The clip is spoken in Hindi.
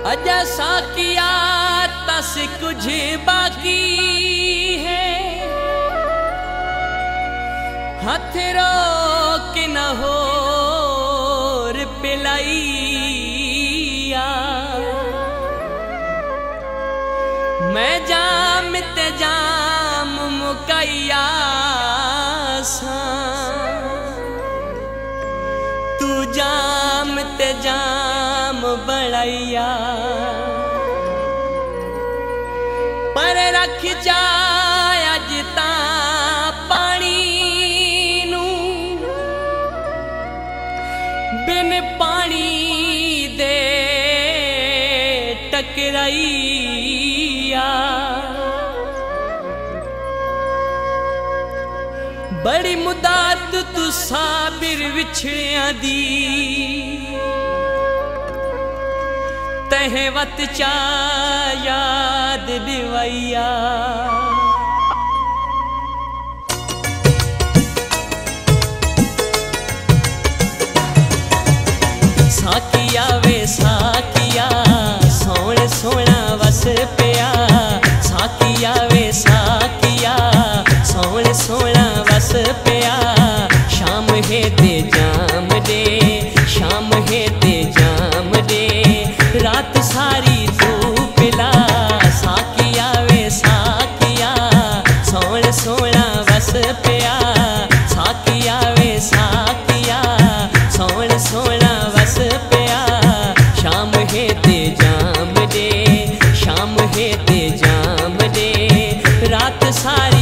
अजा साकिया तस कुछ बाकी है, हथ रोक न हो पिलाइया। मैं जाम ते जाम मुकैया सा, तू जाम ते जाम बड़ैया। पर रख जा अज ता पानी नू, बिन पानी दे टकराइया। बड़ी मुदात तू साबिर विछड़िया दी, तह वत चा याद दिवैया। साकिया वे साकिया सोण सोना वस पिया। साकिया वे साकिया सोण सोना वस पिया। शाम है ते जाम दे, शाम है ते जाम दे, रात सारी तू पिला। साकिया वे साकिया सोण सोना वस पिया। साकिया वे साकिया सोण सोना वस पिया। शाम है ते जाम दे, शाम है ते जाम दे, रात सारी